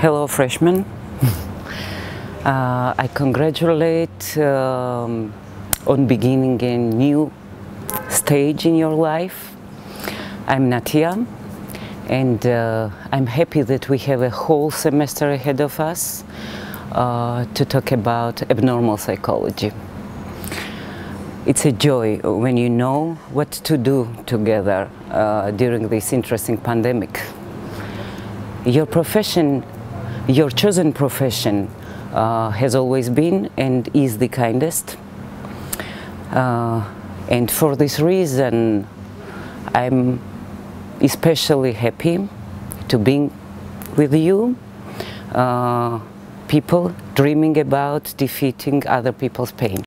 Hello, freshmen. I congratulate on beginning a new stage in your life. I'm NATIA, and I'm happy that we have a whole semester ahead of us to talk about abnormal psychology. It's a joy when you know what to do together during this interesting pandemic. Your profession, your chosen profession, has always been and is the kindest. And for this reason, I'm especially happy to be with you, people dreaming about defeating other people's pain.